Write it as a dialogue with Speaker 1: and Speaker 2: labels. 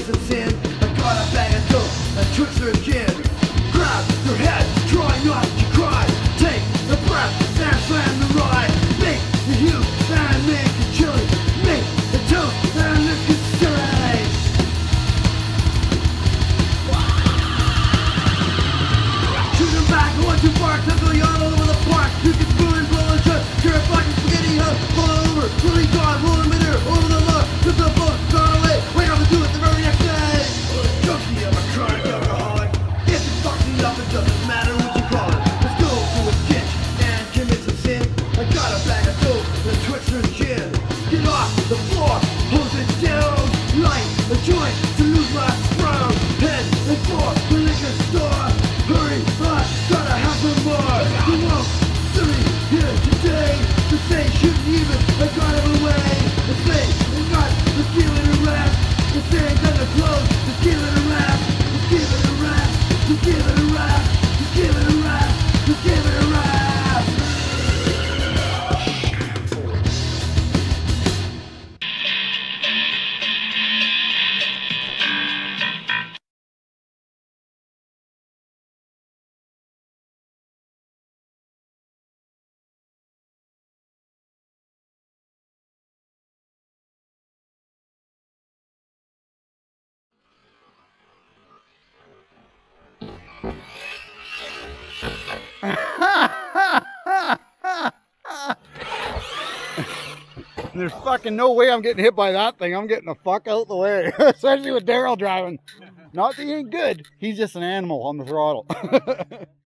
Speaker 1: commits a sin. I got a bag of dope and twist her chin. Grab your head, try not to cry. Take a breath and slam the ride. Make the hue and make it chilly. Make the toast and let's get silly. Shoot him back, I want to bark, tickle you all over the park. You can spoon and blow and shut. You're a fucking spaghetti hub, fall over. Really gone, rolling me there, over the love. Took the boat, gone away. Wait, I'm gonna do it the very next day. Junkie, I'm a chronic alcoholic. If it fucks me up, it doesn't matter what you call it. Let's go to a ditch and commit some sin. I got a bag of dope and a twister's gin. Get off the floor, hose it down. Light a joint to lose my frown. Head and for the liquor store. Hurry, I gotta have some more. You won't see me here today. The say shouldn't even, I got him away. The say they got the feeling a rap. The say gonna close, the feeling a rap. The feeling a rap, the feeling a rap. The feeling a rap, the feeling a rap.
Speaker 2: There's fucking no way I'm getting hit by that thing. I'm getting the fuck out the way. Especially with Daryl driving. Not that he ain't good. He's just an animal on the throttle.